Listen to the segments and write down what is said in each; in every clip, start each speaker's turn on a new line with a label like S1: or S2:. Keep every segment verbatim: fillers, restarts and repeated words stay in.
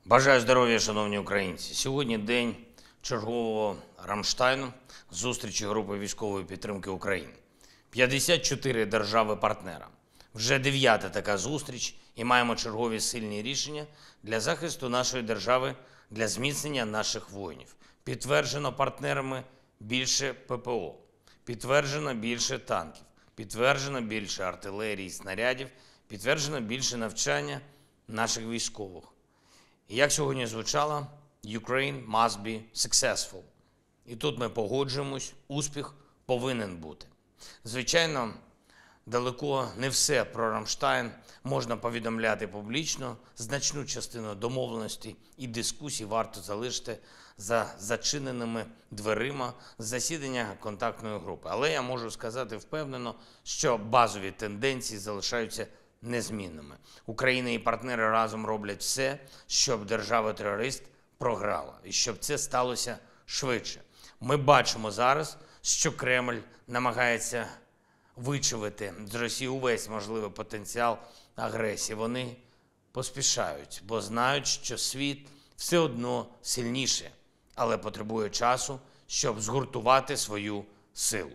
S1: Бажаю здоров'я, шановні українці. Сьогодні день чергового Рамштайну, зустрічі групи військової підтримки України. п'ятдесят чотири держави-партнера. Вже дев'ята така зустріч і маємо чергові сильні рішення для захисту нашої держави, для зміцнення наших воїнів. Підтверджено партнерами більше ППО, підтверджено більше танків, підтверджено більше артилерії, снарядів, підтверджено більше навчання наших військових. І як сьогодні звучало, Ukraine must be successful. І тут ми погоджуємось, успіх повинен бути. Звичайно, далеко не все про Рамштайн можна повідомляти публічно. Значну частину домовленостей і дискусій варто залишити за зачиненими дверима засідання контактної групи. Але я можу сказати впевнено, що базові тенденції залишаються незмінними. Україна і партнери разом роблять все, щоб держава-терорист програла. І щоб це сталося швидше. Ми бачимо зараз, що Кремль намагається вичавити з Росії увесь можливий потенціал агресії. Вони поспішають, бо знають, що світ все одно сильніше, але потребує часу, щоб згуртувати свою силу.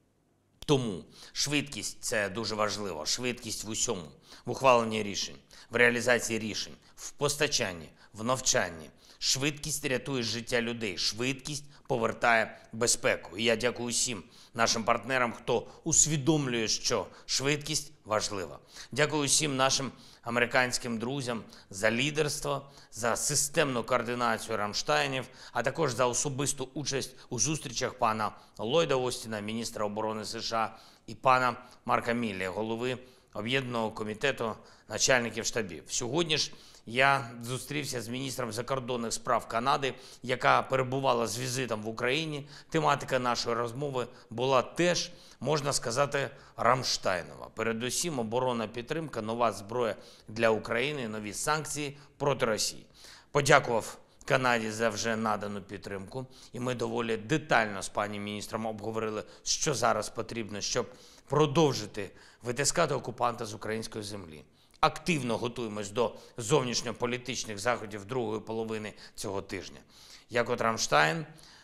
S1: Тому швидкість – це дуже важливо. Швидкість в усьому. В ухваленні рішень, в реалізації рішень, в постачанні, в навчанні. Швидкість рятує життя людей. Швидкість повертає безпеку. І я дякую всім нашим партнерам, хто усвідомлює, що швидкість важлива. Дякую всім нашим американським друзям за лідерство, за системну координацію Рамштайнів, а також за особисту участь у зустрічах пана Ллойда Остіна, міністра оборони США, і пана Марка Міллі, голови Об'єднаного комітету начальників штабів. Сьогодні ж я зустрівся з міністром закордонних справ Канади, яка перебувала з візитом в Україні. Тематика нашої розмови була теж, можна сказати, Рамштайнова. Передусім оборонна підтримка, нова зброя для України, нові санкції проти Росії. Подякував Канаді за вже надану підтримку. І ми доволі детально з пані міністром обговорили, що зараз потрібно, щоб продовжити витискати окупанта з української землі. Активно готуємось до зовнішньополітичних заходів другої половини цього тижня. Як от Рамштайн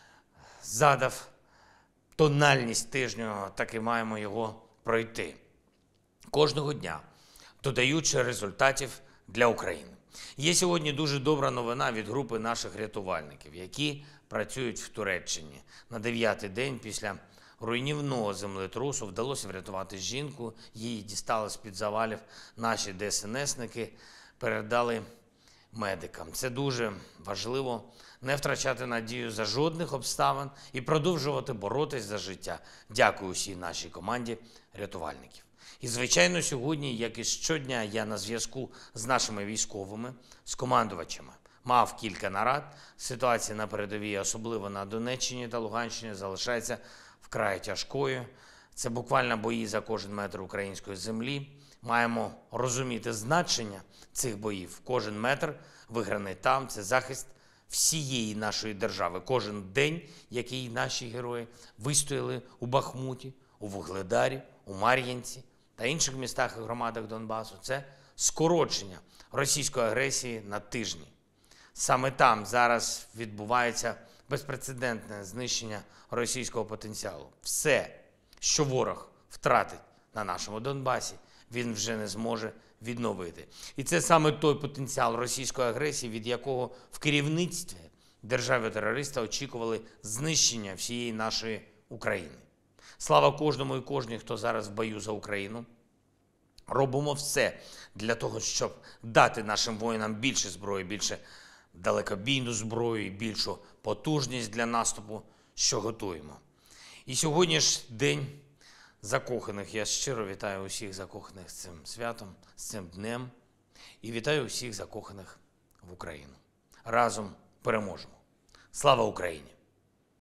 S1: задав тональність тижню, так і маємо його пройти. Кожного дня додаючи результатів для України. Є сьогодні дуже добра новина від групи наших рятувальників, які працюють в Туреччині. На дев'ятий день після руйнівного землетрусу вдалося врятувати жінку, її дістали з-під завалів наші ДСНСники, передали медикам. Це дуже важливо – не втрачати надію за жодних обставин і продовжувати боротись за життя. Дякую всій нашій команді рятувальників. І, звичайно, сьогодні, як і щодня, я на зв'язку з нашими військовими, з командувачами. Мав кілька нарад. Ситуація на передовій, особливо на Донеччині та Луганщині, залишається вкрай тяжкою. Це буквально бої за кожен метр української землі. Маємо розуміти значення цих боїв. Кожен метр виграний там – це захист всієї нашої держави. Кожен день, який наші герої вистояли у Бахмуті, у Вугледарі, у Мар'їнці та інших містах і громадах Донбасу – це скорочення російської агресії на тижні. Саме там зараз відбувається безпрецедентне знищення російського потенціалу. Все, що ворог втратить на нашому Донбасі, він вже не зможе відновити. І це саме той потенціал російської агресії, від якого в керівництві держави-терориста очікували знищення всієї нашої України. Слава кожному і кожній, хто зараз в бою за Україну. Робимо все для того, щоб дати нашим воїнам більше зброї, більше далекобійну зброю і більшу потужність для наступу, що готуємо. І сьогодні ж День закоханих. Я щиро вітаю усіх закоханих з цим святом, з цим днем. І вітаю усіх закоханих в Україну. Разом переможемо. Слава Україні!